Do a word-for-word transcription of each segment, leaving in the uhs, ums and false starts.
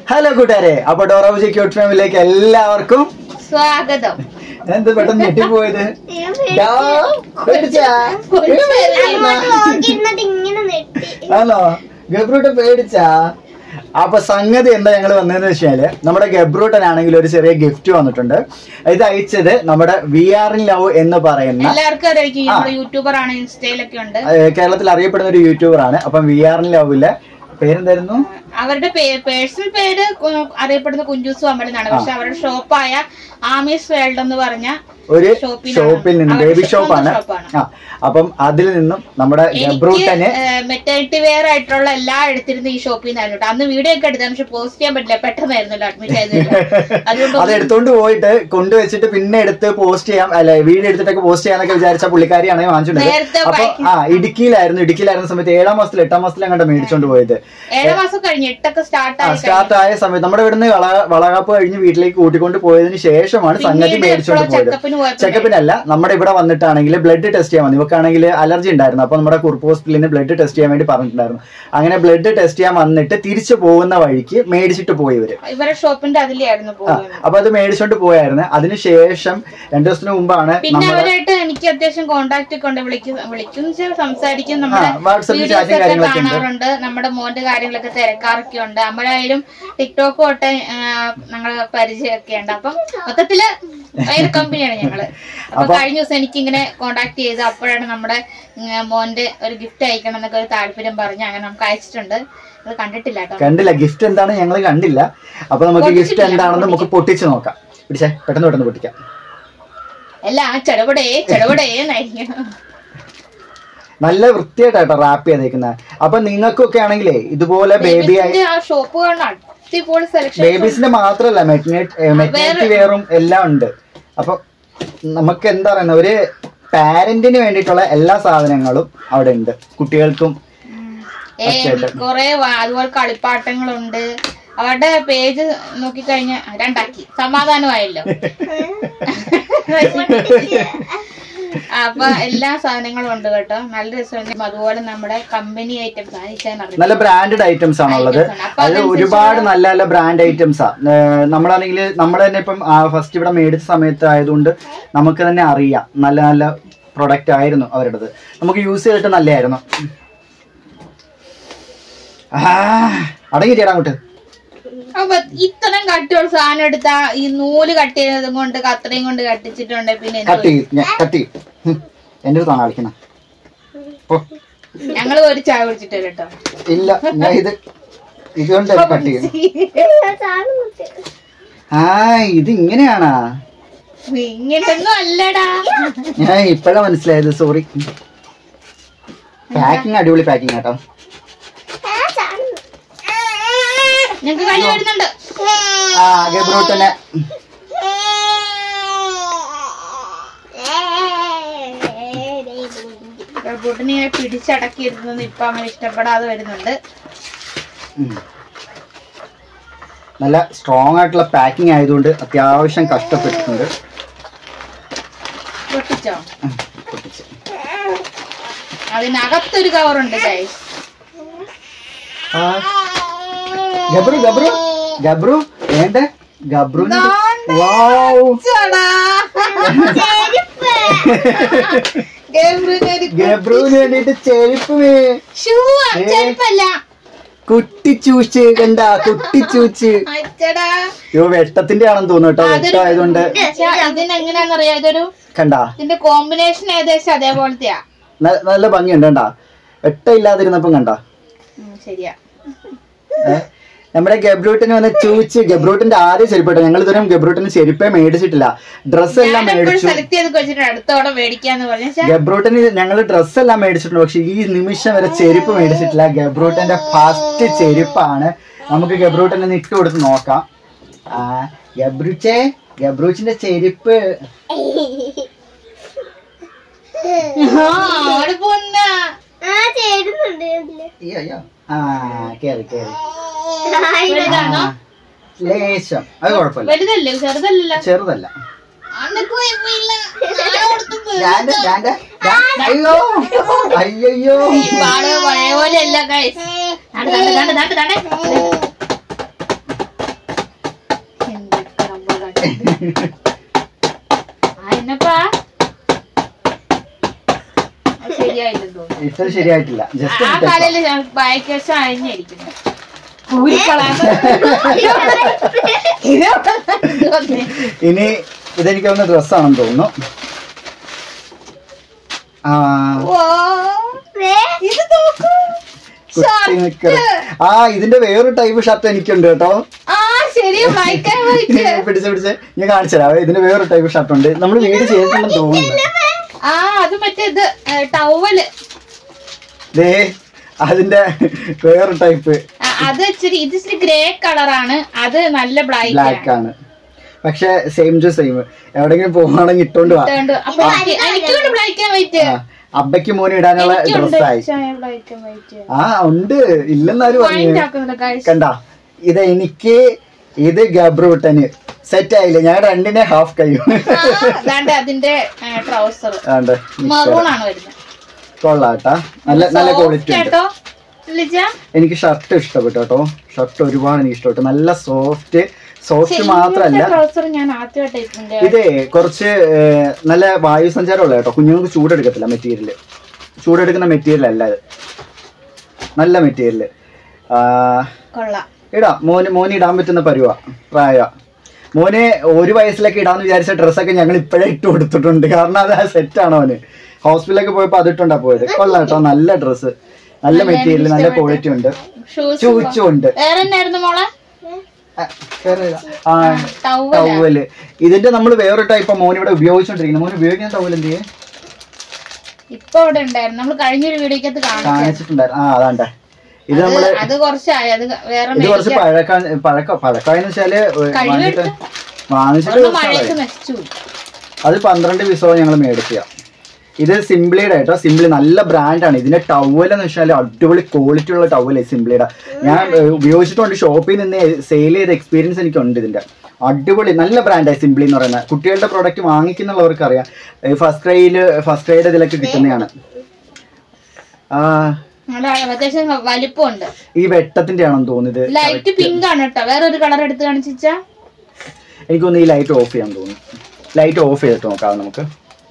Hello കൂട്ടുകാരെ, അപ്പൊ Dora Vijay cute ഫാമിലിയിലേക്ക് എല്ലാവർക്കും സ്വാഗതം. എന്ത് പെട്ടെന്ന് ഞെട്ടിപ്പോയത്? ആണോ? ഗബ്രൂട്ടൻ പേടിച്ചാ? അപ്പൊ സംഗതി എന്താ ഞങ്ങൾ വന്നതെന്ന് വെച്ചാല്, നമ്മുടെ ഗബ്രൂട്ടനാണെങ്കിൽ ഒരു ചെറിയ ഗിഫ്റ്റ് വന്നിട്ടുണ്ട്. ഇത് അയച്ചത് നമ്മുടെ വി ആർ ഇൻ ലവ് എന്ന് പറയുന്ന എല്ലാവർക്കും യൂട്യൂബർ ആണ്, ഇൻസ്റ്റയിലൊക്കെ ഉണ്ട്, കേരളത്തിൽ അറിയപ്പെടുന്ന ഒരു യൂട്യൂബർ ആണ്. അപ്പം വി ആർ ഇൻ ലവിലെ പേരെന്തായിരുന്നു? അവരുടെ പേഴ്സണൽ പേര് അറിയപ്പെടുന്ന കുഞ്ചൂസ് അമ്പലം എന്നാണ്. പക്ഷെ അവരുടെ ഷോപ്പായ ആമീസ് വേൾഡ് എന്ന് പറഞ്ഞ ഒരു ഷോപ്പിൽ നിന്ന്, ബേബി ഷോപ്പാണ്. അപ്പം അതിൽ നിന്നും നമ്മുടെ ഗബ്രൂട്ടന് മെറ്റേണിറ്റി വെയർ ആയിട്ടുള്ള എല്ലാം എടുത്തിരുന്ന ഈ ഷോപ്പിൽ നിന്നായിരുന്നു കേട്ടോ. അന്ന് വീഡിയോ ഒക്കെ എടുത്താണ്, പക്ഷെ പോസ്റ്റ് ചെയ്യാൻ പറ്റില്ല, പെട്ടെന്നായിരുന്നല്ലോ അഡ്മിറ്റ് ആയത്. അത് എടുത്തോണ്ട് പോയിട്ട് കൊണ്ടുവച്ചിട്ട് പിന്നെ എടുത്ത് പോസ്റ്റ് ചെയ്യാം, അല്ലെ വീഡിയോ എടുത്തിട്ടൊക്കെ പോസ്റ്റ് ചെയ്യാന്നൊക്കെ വിചാരിച്ച പുള്ളിക്കാരിയാണ് വാങ്ങിച്ചോണ്ട്. അപ്പൊ ആ ഇടുക്കിയിലായിരുന്നു ഇടുക്കിയിലായിരുന്ന സമയത്ത് ഏഴാം മാസത്തിൽ എട്ടാം മാസത്തിൽ അങ്ങോട്ട് മേടിച്ചോണ്ട് പോയത്. ഏഴാം മാസം കഴിഞ്ഞ് എട്ടൊക്കെ സ്റ്റാർട്ട് സ്റ്റാർട്ട് ആയ സമയത്ത് നമ്മുടെ ഇവിടുന്ന് വളകാപ്പ് കഴിഞ്ഞ് വീട്ടിലേക്ക് കൂട്ടിക്കൊണ്ട് പോയതിന് ശേഷമാണ് സംഗതി മേടിച്ചോണ്ട് പോയത്. ചെക്കപ്പിനല്ല, നമ്മുടെ ഇവിടെ വന്നിട്ടാണെങ്കിൽ ബ്ലഡ് ടെസ്റ്റ് ചെയ്യാൻ വന്നു. ഇവക്കാണെങ്കിൽ അലർജി ഉണ്ടായിരുന്നു. അപ്പൊ നമ്മുടെ കുറുപ്പ് ഹോസ്പിറ്റലിന് ബ്ലഡ് ടെസ്റ്റ് ചെയ്യാൻ വേണ്ടി പറഞ്ഞിട്ടുണ്ടായിരുന്നു. അങ്ങനെ ബ്ലഡ് ടെസ്റ്റ് ചെയ്യാൻ വന്നിട്ട് തിരിച്ചു പോകുന്ന വഴിക്ക് മേടിച്ചിട്ട് പോയി ഇവര്. ഇവരുടെ ഷോപ്പിന്റെ അതിലായിരുന്നു. അപ്പൊ അത് മേടിച്ചോണ്ട് പോയായിരുന്നു. അതിനുശേഷം രണ്ടു ദിവസത്തിന് മുമ്പാണ് പിന്നെ അവരായിട്ട് എനിക്ക് അത്യാവശ്യം കോണ്ടാക്ട് കൊണ്ട് വിളിക്കും വിളിക്കും സംസാരിക്കും, നമ്മുടെ വാട്സാപ്പിൽ ചാറ്റും കാര്യങ്ങളൊക്കെ കാണാറുണ്ട്, നമ്മുടെ മോന്റെ കാര്യങ്ങളൊക്കെ തിരക്കാറൊക്കെ ഉണ്ട്. നമ്മളായാലും ടിക്ടോക്ക് തൊട്ട് ഞങ്ങള് പരിചയമൊക്കെ ഉണ്ട്. അപ്പം മൊത്തത്തില് ഭയങ്കര കമ്പനിയാണ് ഞങ്ങള്. അപ്പൊ കഴിഞ്ഞ ദിവസം എനിക്ക് ഇങ്ങനെ കോണ്ടാക്ട് ചെയ്ത് അപ്പോഴാണ് നമ്മുടെ മോന്റെ ഒരു ഗിഫ്റ്റ് അയക്കണം എന്നൊക്കെ ഒരു താല്പര്യം പറഞ്ഞ് അങ്ങനെ നമുക്ക് അയച്ചിട്ടുണ്ട്. അത് കണ്ടിട്ടില്ല കേട്ടോ, കണ്ടില്ല. ഗിഫ്റ്റ് എന്താണ് ഞങ്ങൾ കണ്ടില്ല. അപ്പൊ നമുക്ക് ഗിഫ്റ്റ് എന്താണെന്ന് നമുക്ക് പൊട്ടിച്ച് നോക്കാം. പിടിച്ചേ, പെട്ടെന്ന് പെട്ടെന്ന് പൊട്ടിക്കാം. എല്ലാം ചെടപടേ ചെടപടേന്നായിരിക്കും. നല്ല വൃത്തിയായിട്ടാട്ടോ റാപ്പ് ചെയ്തേക്കുന്നത്. അപ്പൊ നിങ്ങൾക്കൊക്കെ ആണെങ്കിലേ ഇതുപോലെ ബേബി ഷോപ്പ് ബേബീസിന്റെ മാത്രല്ല മെറ്റേണിറ്റി വെയറും എല്ലാം ഉണ്ട്. അപ്പൊ നമുക്ക് എന്താ പറയുന്ന ഒരു പാരന്റിന് വേണ്ടിയിട്ടുള്ള എല്ലാ സാധനങ്ങളും അവിടെ ഉണ്ട്. കുട്ടികൾക്കും കൊറേ അതുപോലെ കളിപ്പാട്ടങ്ങളുണ്ട്. അവരുടെ പേജ് നോക്കിക്കഴിഞ്ഞാൽ രണ്ടാക്കി സമാധാനമായല്ലോ. അപ്പൊ എല്ലാ സാധനങ്ങളും ഉണ്ട് കേട്ടോ, നല്ല രസമുണ്ട്. അതുപോലെ നമ്മുടെ കമ്പനി ഐറ്റംസ്, നല്ല ബ്രാൻഡഡ് ഐറ്റംസ് ആണുള്ളത്. അത് ഒരുപാട് നല്ല നല്ല ബ്രാൻഡ് ഐറ്റംസാ. നമ്മളാണെങ്കിൽ നമ്മൾ തന്നെ ഇപ്പം ഫസ്റ്റ് ഇവിടെ മേടിച്ച സമയത്ത് ആയതുകൊണ്ട് നമുക്ക് തന്നെ അറിയാം നല്ല നല്ല പ്രൊഡക്റ്റ് ആയിരുന്നു അവരുടേത്. നമുക്ക് യൂസ് ചെയ്തിട്ട് നല്ലതായിരുന്നു. അടങ്ങിയിട്ടാ അങ്ങോട്ട്. അപ്പൊ ഇത്രയും കട്ടിയുള്ള സാധനം എടുത്താ ഈ നൂല് കട്ട് ചെയ്തതും കൊണ്ട് കത്രയും കൊണ്ട് കട്ടിച്ചിട്ടുണ്ട്. പിന്നെ എന്റെ അടുത്താണ് കളിക്കുന്ന. ഞങ്ങള് ഒരു ചായ കുടിച്ചിട്ട് കേട്ടോ. ഇല്ല, ഞാൻ ഇത് ഇതുകൊണ്ട് കട്ട് ചെയ്യും. ആ ഇത് ഇങ്ങനെയാണാ? ഇങ്ങനൊന്നും അല്ലടാ, ഞാൻ ഇപ്പഴാ മനസ്സിലായത്. സോറി. പാക്കിങ് അടിപൊളി പാക്കിങ് കേട്ടോ. ഞങ്ങക്ക് കളി വരുന്നുണ്ട്. ആ ഗബ്രൂട്ടനെ ഗബ്രൂട്ടനെ ഇങ്ങനെ പിടിച്ചടക്കിയിരുന്നത് ഇപ്പൊ അങ്ങനെ ഇഷ്ടപ്പെടാതെ വരുന്നുണ്ട്. നല്ല സ്ട്രോങ് ആയിട്ടുള്ള പാക്കിംഗ് ആയതുകൊണ്ട് അത്യാവശ്യം കഷ്ടപ്പെട്ടിട്ടുണ്ട്. പൊട്ടിച്ചോ? അതിനകത്തൊരു കവറുണ്ട് ഗൈസ്. ഗബ്രു ഗബ്രു ഗബ്രു വേണ്ട ഗബ്രു ഗബ്രുവിന് വേണ്ടിട്ട് ചെരുപ്പ് കുട്ടിച്ചൂച്ച് കണ്ട കുട്ടിച്ചൂച്ച്. യോ വെട്ടത്തിന്റെ ആണെന്ന് തോന്നുന്നു കേട്ടോ. വെട്ടമായതുകൊണ്ട് ഇതിനെങ്ങനെയാണെന്നറിയാം, ഇതൊരു കണ്ടാ ഇതിന്റെ കോമ്പിനേഷൻ ഏകദേശം അതേപോലത്തെയാ. നല്ല ഭംഗിയുണ്ട് കണ്ടാ. വെട്ട ഇല്ലാതിരുന്നപ്പം കണ്ടാ. ശരിയാ. നമ്മുടെ ഗബ്രൂട്ടിന് വന്ന് ചൂച്ച്. ഗബ്രൂട്ടിന്റെ ആദ്യം ചെരുപ്പിട്ടോ. ഞങ്ങൾ ഇതുവരെ ഗബ്രൂട്ടിന് ചെരുപ്പേ മേടിച്ചിട്ടില്ല. ഡ്രസ്സ് എല്ലാം മേടിച്ചു. ഗബ്രൂട്ടിന് ഞങ്ങൾ ഡ്രസ്സ് എല്ലാം മേടിച്ചിട്ടുണ്ട്, പക്ഷെ ഈ നിമിഷം വരെ ചെരുപ്പ് മേടിച്ചിട്ടില്ല. ഗബ്രൂട്ടിന്റെ ഫസ്റ്റ് ചെരുപ്പാണ്. നമുക്ക് ഗബ്രൂട്ടിനെ ഇട്ട് കൊടുത്ത് നോക്കാം. ആ ഗബ്രൂച്ചേ, ഗബ്രൂച്ചിന്റെ ചെരുപ്പ്. ആ കേറി കേറി ലേശം. അത് കുഴപ്പമില്ല, ചെറുതല്ല. അയ്യോ അയ്യോ ഇത്ര ശരിയായിട്ടില്ല. ജസ്റ്റ് ഇനി ഇതെനിക്ക് തോന്നുന്ന ഡ്രസ്സാണെന്ന് തോന്നുന്നു. ആ ഇതിന്റെ വേറൊരു ടൈപ്പ് ഷർട്ട് എനിക്കുണ്ട് കേട്ടോ. പിടിച്ച് പിടിച്ച് ഞാൻ കാണിച്ചു തരാം. ഇതിന്റെ വേറൊരു ടൈപ്പ് ഷർട്ട് ഉണ്ട്. നമ്മൾ വീട് ചെയ്തിട്ടുണ്ടെന്ന് തോന്നുന്നു. അതിന്റെ വേറൊരു ടൈപ്പ് അത് ഇച്ചിരി ഇത് ഇച്ചിരി ഗ്രേ കളറാണ്. അത് നല്ല ബ്ലാക്ക് ആണ്. പക്ഷെ സെയിം ടു സെയിം. എവിടെങ്കിലും പോവാണെങ്കിൽ ഇട്ടോണ്ട് വാ. അബ്ബയ്ക്ക് മോന് ഇടാനുള്ള ഡ്രസ്സായി. ആ ഉണ്ട്, ഇല്ലെന്നാരും പറഞ്ഞു. കണ്ട ഇത് എനിക്ക്, ഇത് ഗബ്രൂട്ടന് സെറ്റ് ആയില്ലേ? ഞാൻ രണ്ടിനെ ഹാഫ് കഴിയും. കൊള്ളാട്ടാ, നല്ല നല്ല ക്വാളിറ്റി ഉണ്ട്. എനിക്ക് ഷർട്ട് ഇഷ്ടപ്പെട്ടു കേട്ടോ. ഷർട്ട് ഒരുപാട് എനിക്ക് ഇഷ്ടപ്പെട്ടു. നല്ല സോഫ്റ്റ് സോഫ്റ്റ് മാത്രല്ല, ഇതേ കുറച്ച് നല്ല വായു സഞ്ചാരമുള്ള കേട്ടോ. കുഞ്ഞുങ്ങൾക്ക് ചൂടെടുക്കത്തില്ല. മെറ്റീരിയല് ചൂടെടുക്കുന്ന മെറ്റീരിയൽ അല്ല ഇത്. നല്ല മെറ്റീരിയല് ഇടാം. മോന് മോന് ഇടാൻ പറ്റുന്ന പരുവ പ്രായ. മോന് ഒരു വയസ്സിലൊക്കെ ഇടാന്ന് വിചാരിച്ച ഡ്രസ്സൊക്കെ ഞങ്ങൾ ഇപ്പോഴേ ഇട്ട് കൊടുത്തിട്ടുണ്ട്. കാരണം അത് സെറ്റാണ്. അവന് ഹോസ്പിറ്റലൊക്കെ പോയപ്പോ അതിട്ടുണ്ടാ പോയത്. കൊള്ളാം കേട്ടോ, നല്ല ഡ്രസ്സ്, നല്ല മെറ്റീരിയൽ, നല്ല ക്വാളിറ്റി ഉണ്ട്. ഷൂസും ഉണ്ട്. ടവല് ഇതിന്റെ നമ്മൾ വേറൊരു ടൈപ്പ് മോൻ ഇവിടെ ഉപയോഗിച്ചോണ്ടിരിക്കുന്നത്. മോൻ ഉപയോഗിക്കുന്ന ടവൽ എന്ത് ചെയ്യേ ഇപ്പൊ ഇവിടെ ഉണ്ടായിരുന്നു. നമ്മൾ കഴിഞ്ഞൊരു വീഡിയോക്കകത്ത് കാണിച്ചിട്ടുണ്ടായിരുന്നു. ആ അതാണ്ടേ ഇത് നമ്മള് ഇത് കുറച്ചായി. അത് വേറെ ഇത് കുറച്ച് പഴക്ക പഴക്ക പഴക്കായെന്ന് വെച്ചാല് വാങ്ങിച്ചിട്ട് വാങ്ങിച്ചിട്ട് അത് പന്ത്രണ്ട് പീസോളം ഞങ്ങൾ മേടിക്കുക. ഇത് സിംപ്ലിയുടെ കേട്ടോ. സിംപ്ലി നല്ല ബ്രാൻഡാണ്. ഇതിന്റെ ടവൽ എന്ന് വെച്ചാൽ അടിപൊളി ക്വാളിറ്റി ഉള്ള ടവൽ സിംപ്ലിയുടെ. ഞാൻ ഉപയോഗിച്ചിട്ടുണ്ട്. ഷോപ്പിൽ നിന്ന് സെയിൽ ചെയ്ത എക്സ്പീരിയൻസ് എനിക്കുണ്ട്. ഇതിന്റെ അടിപൊളി നല്ല ബ്രാൻഡായി സിംപ്ലി എന്ന് പറയുന്നത്. കുട്ടികളുടെ പ്രോഡക്റ്റ് വാങ്ങിക്കുന്നുള്ളവർക്ക് അറിയാം. ഫസ്റ്റ് ക്രൈയില് ഫസ്റ്റ് ക്രൈയുടെ ഇതിലൊക്കെ കിട്ടുന്നതാണ്. വലിപ്പമുണ്ട്. ഈ വെട്ടത്തിന്റെ ആണെന്ന് തോന്നുന്നത്. ലൈറ്റ് പിങ്ക് ആണ് കേട്ടോ. വേറെ ഒരു കളർ എടുത്ത് കാണിച്ചാ എനിക്ക് തോന്നുന്നു ഈ ലൈറ്റ് ഓഫ് ചെയ്യാൻ തോന്നുന്നു. ലൈറ്റ് ഓഫ് ചെയ്തിട്ട് നോക്കാം നമുക്ക്.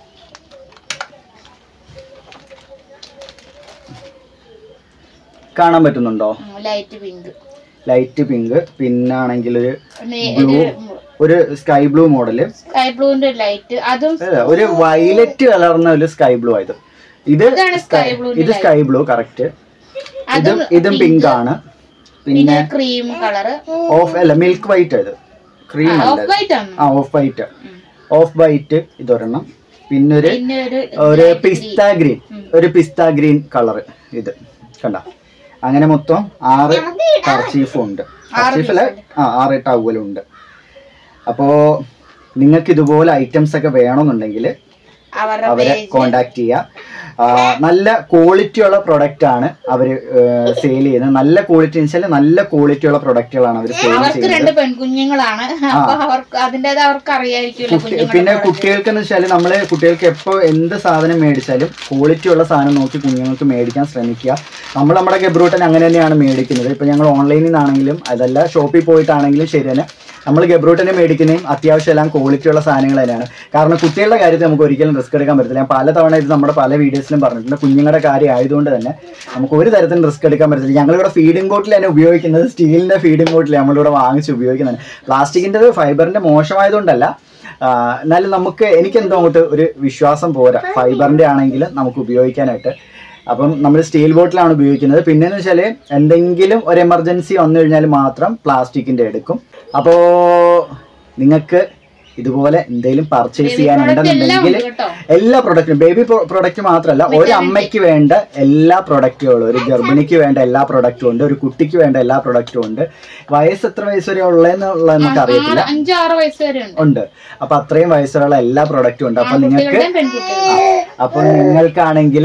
കാണാൻ പറ്റുന്നുണ്ടോ? ലൈറ്റ് പിങ്ക് ലൈറ്റ് പിങ്ക് പിന്നാണെങ്കിൽ ഒരു ബ്ലൂ, ഒരു സ്കൈ ബ്ലൂ മോഡല്. സ്കൈ ബ്ലൂന്റെ ലൈറ്റ്, അതും ഒരു വയലറ്റ് കളർന്ന ഒരു സ്കൈ ബ്ലൂ ആയത്. ഇത് ഇത് സ്കൈ ബ്ലൂ കറക്റ്റ്. ഇതും ഇതും പിങ്ക് ആണ്. പിന്നെ ക്രീം കളർ ഓഫ് അല്ല മിൽക്ക് വൈറ്റ്. ഇത് ക്രീം അല്ല, ആ ഓഫ് വൈറ്റ്. ഓഫ് വൈറ്റ് ഇതൊരെണ്ണം. പിന്നെ ഒരു ഒരു പിസ്ത ഗ്രീൻ, ഒരു പിസ്ത ഗ്രീൻ കളർ. ഇത് കണ്ട. അങ്ങനെ മൊത്തം ആറ് കർച്ചീഫും ഉണ്ട്. കർച്ചീഫില് ആ ആറ് ടവലും ഉണ്ട്. അപ്പോ നിങ്ങൾക്ക് ഇതുപോലെ ഐറ്റംസ് ഒക്കെ വേണമെന്നുണ്ടെങ്കിൽ അവരെ കോണ്ടാക്ട് ചെയ്യുക. നല്ല ക്വാളിറ്റി ഉള്ള പ്രൊഡക്റ്റ് ആണ് അവര് സെയിൽ ചെയ്യുന്നത്. നല്ല ക്വാളിറ്റി വെച്ചാൽ നല്ല ക്വാളിറ്റി ഉള്ള പ്രൊഡക്റ്റുകളാണ് അവർ സെയിൽ ചെയ്യുന്നത്. പെൺകുഞ്ഞുങ്ങളാണ്, പിന്നെ കുട്ടികൾക്ക് എന്ന് വെച്ചാൽ നമ്മള് കുട്ടികൾക്ക് എപ്പോ എന്ത് സാധനം മേടിച്ചാലും ക്വാളിറ്റി ഉള്ള സാധനം നോക്കി കുഞ്ഞുങ്ങൾക്ക് മേടിക്കാൻ ശ്രമിക്കുക. നമ്മൾ നമ്മുടെ ഗബ്രൂട്ടൻ അങ്ങനെ തന്നെയാണ് മേടിക്കുന്നത്. ഇപ്പൊ ഞങ്ങൾ ഓൺലൈനിൽ നിന്നാണെങ്കിലും അതല്ല ഷോപ്പിൽ പോയിട്ടാണെങ്കിലും ശരി തന്നെ നമ്മൾ ഗബ്രൂട്ടനെ മേടിക്കുന്നതും അത്യാവശ്യം എല്ലാം ക്വാളിറ്റി ഉള്ള സാധനങ്ങൾ തന്നെയാണ്. കാരണം കുട്ടികളുടെ കാര്യത്തിൽ നമുക്ക് ഒരിക്കലും റിസ്ക് എടുക്കാൻ പറ്റത്തില്ല. ഞാൻ പലതവണ ഇത് നമ്മുടെ പല വീഡിയോസിലും പറഞ്ഞിട്ടുണ്ട്. കുഞ്ഞുങ്ങളുടെ കാര്യം ആയതുകൊണ്ട് തന്നെ നമുക്ക് ഒരു തരത്തിലും റിസ്ക് എടുക്കാൻ പറ്റത്തില്ല. ഞങ്ങളിവിടെ ഫീഡിംഗ് ബോട്ടിൽ തന്നെ ഉപയോഗിക്കുന്നത് സ്റ്റീലിന്റെ ഫീഡിംഗ് ബോട്ടിൽ നമ്മളിവിടെ വാങ്ങിച്ച് ഉപയോഗിക്കുന്നത്. പ്ലാസ്റ്റിക്കിൻ്റെ ഫൈബറിന്റെ മോശമായതുകൊണ്ടല്ല, എന്നാലും നമുക്ക് എനിക്കെന്തോ അങ്ങോട്ട് ഒരു വിശ്വാസം പോരാ ഫൈബറിന്റെ ആണെങ്കിൽ നമുക്ക് ഉപയോഗിക്കാനായിട്ട്. അപ്പം നമ്മൾ സ്റ്റീൽ ബോട്ടിലാണ് ഉപയോഗിക്കുന്നത്. പിന്നെന്ന് വെച്ചാൽ എന്തെങ്കിലും ഒരു എമർജൻസി വന്നു കഴിഞ്ഞാൽ മാത്രം പ്ലാസ്റ്റിക്കിന്റെ എടുക്കും. അപ്പോ നിങ്ങൾക്ക് ഇതുപോലെ എന്തെങ്കിലും പർച്ചേസ് ചെയ്യാനുണ്ടെന്നുണ്ടെങ്കിൽ എല്ലാ പ്രൊഡക്റ്റും, ബേബി പ്രൊഡക്റ്റ് മാത്രമല്ല, ഒരു അമ്മയ്ക്ക് വേണ്ട എല്ലാ പ്രൊഡക്റ്റുകളും, ഒരു ഗർഭിണിക്ക് വേണ്ട എല്ലാ പ്രൊഡക്റ്റും ഉണ്ട്, ഒരു കുട്ടിക്ക് വേണ്ട എല്ലാ പ്രൊഡക്റ്റും ഉണ്ട്. വയസ്സ് എത്ര വയസ്സ് വരെ ഉള്ളതെന്നുള്ള നമുക്ക് അറിയത്തില്ല, ഉണ്ട്. അപ്പൊ അത്രയും വയസ്സുള്ള എല്ലാ പ്രൊഡക്റ്റും ഉണ്ട്. അപ്പൊ നിങ്ങൾക്ക് അപ്പൊ നിങ്ങൾക്കാണെങ്കിൽ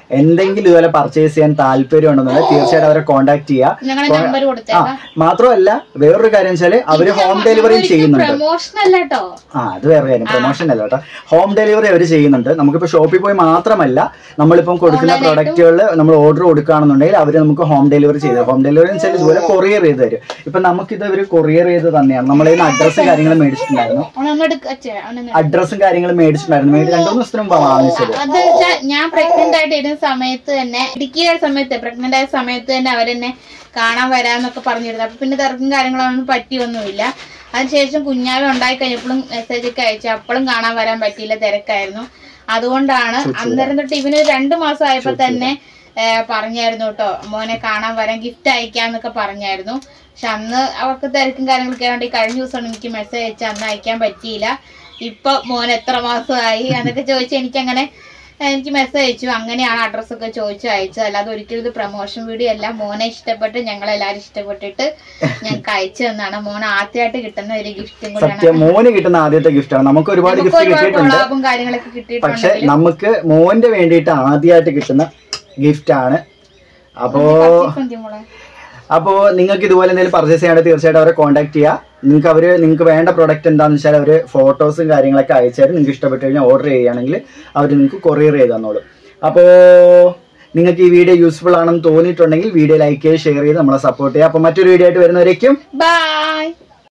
എന്തെങ്കിലും ഇതുപോലെ പർച്ചേസ് ചെയ്യാൻ താല്പര്യം ഉണ്ടെന്നുണ്ടെങ്കിൽ തീർച്ചയായിട്ടും അവരെ കോൺടാക്ട് ചെയ്യുക. ആ മാത്രമല്ല വേറൊരു കാര്യം വെച്ചാല് അവര് ഹോം ഡെലിവറി ചെയ്യുന്നുണ്ട്. ആ അത് വേറെ കാര്യം, പ്രൊമോഷൻ അല്ല കേട്ടോ, ഹോം ഡെലിവറി അവർ ചെയ്യുന്നുണ്ട്. നമുക്കിപ്പോ ഷോപ്പിൽ പോയി മാത്രമല്ല നമ്മളിപ്പം കൊടുക്കുന്ന പ്രൊഡക്റ്റുകൾ നമ്മൾ ഓർഡർ കൊടുക്കുകയാണെന്നുണ്ടെങ്കിൽ അവര് നമുക്ക് ഹോം ഡെലിവറി ചെയ്ത് ഹോം ഡെലിവറി വെച്ചാൽ ഇതുപോലെ കൊറിയർ ചെയ്ത് തരും. ഇപ്പൊ നമുക്കിത് ഇവര് കൊറിയർ ചെയ്ത് തന്നെയാണ്. നമ്മളെ അഡ്രസ്സും കാര്യങ്ങളും മേടിച്ചിട്ടുണ്ടായിരുന്നു, അഡ്രസ്സും കാര്യങ്ങളും മേടിച്ചിട്ടുണ്ടായിരുന്നു. മേടി രണ്ടു മൂന്ന് ദിവസത്തിന് മുമ്പ് വാങ്ങിച്ചത്. ഞാൻ പ്രഗ്നന്റ് ആയിട്ട് ഇരുന്ന സമയത്ത് തന്നെ, ഇടുക്കിയുടെ സമയത്ത് പ്രഗ്നന്റ് ആയ സമയത്ത് തന്നെ അവരെന്നെ കാണാൻ വരാന്നൊക്കെ പറഞ്ഞിരുന്നു. അപ്പൊ പിന്നെ തിരക്കും കാര്യങ്ങളൊന്നും പറ്റിയൊന്നുമില്ല. അതിനുശേഷം കുഞ്ഞാവ ഉണ്ടായി കഴിഞ്ഞപ്പോഴും മെസ്സേജ് ഒക്കെ അയച്ചു, അപ്പോഴും കാണാൻ വരാൻ പറ്റിയില്ല, തിരക്കായിരുന്നു. അതുകൊണ്ടാണ് അന്നേരം തൊട്ട് ഇവന് രണ്ടു മാസം ആയപ്പോ തന്നെ പറഞ്ഞായിരുന്നു കേട്ടോ മോനെ കാണാൻ വരാൻ, ഗിഫ്റ്റ് അയക്കാന്നൊക്കെ പറഞ്ഞായിരുന്നു. പക്ഷെ അന്ന് അവർക്ക് തിരക്കും കാര്യങ്ങളൊക്കെ ആയതുകൊണ്ട് കഴിഞ്ഞ ദിവസമാണ് എനിക്ക് മെസ്സേജ് അയച്ച, അന്ന് അയക്കാൻ പറ്റിയില്ല. ഇപ്പൊ മോൻ എത്ര മാസമായി എന്നൊക്കെ ചോദിച്ച് എനിക്കങ്ങനെ എനിക്ക് മെസ്സേജ് അയച്ചു. അങ്ങനെയാണ് അഡ്രസ്സൊക്കെ ചോദിച്ചു അയച്ചത്. അല്ലാതെ ഒരിക്കലും ഇത് പ്രൊമോഷൻ വീഡിയോ അല്ല. മോനെ ഇഷ്ടപ്പെട്ട് ഞങ്ങളെല്ലാരും ഇഷ്ടപ്പെട്ടിട്ട് ഞങ്ങൾക്ക് അയച്ചു തന്നാണ്. മോൻ ആദ്യമായിട്ട് കിട്ടുന്ന ഒരു ഗിഫ്റ്റും കൂടിയാണ്. മോന് കിട്ടുന്ന ആദ്യത്തെ ഗിഫ്റ്റാണ്. നമുക്ക് ഒരുപാട് ഗിഫ്റ്റ് കിട്ടിയിട്ടുണ്ട്, കാര്യങ്ങളൊക്കെ കിട്ടിയിട്ടുണ്ട്. പക്ഷെ നമുക്ക് മോന്റെ വേണ്ടിയിട്ട് ആദ്യമായിട്ട് കിട്ടുന്ന ഗിഫ്റ്റ് ആണ്. അപ്പോ അപ്പോ നിങ്ങൾക്ക് ഇതുപോലെ എന്തെങ്കിലും പർച്ചേസ് ചെയ്യാണ്ട് തീർച്ചയായിട്ടും അവരെ കോൺടാക്ട് ചെയ്യുക. നിങ്ങൾക്ക് അവർ നിങ്ങൾക്ക് വേണ്ട പ്രോഡക്റ്റ് എന്താണെന്ന് വെച്ചാൽ അവർ ഫോട്ടോസും കാര്യങ്ങളൊക്കെ അയച്ചാൽ നിങ്ങൾക്ക് ഇഷ്ടപ്പെട്ട് കഴിഞ്ഞാൽ ഓർഡർ ചെയ്യുകയാണെങ്കിൽ അവർ നിങ്ങൾക്ക് കൊറിയർ ചെയ്ത് തന്നോളും. അപ്പോൾ നിങ്ങൾക്ക് ഈ വീഡിയോ യൂസ്ഫുൾ ആണെന്ന് തോന്നിയിട്ടുണ്ടെങ്കിൽ വീഡിയോ ലൈക്ക് ചെയ്യുക, ഷെയർ ചെയ്ത് നമ്മളെ സപ്പോർട്ട് ചെയ്യുക. അപ്പോൾ മറ്റൊരു വീഡിയോ ആയിട്ട് വരുന്നവരേക്കും ബൈ.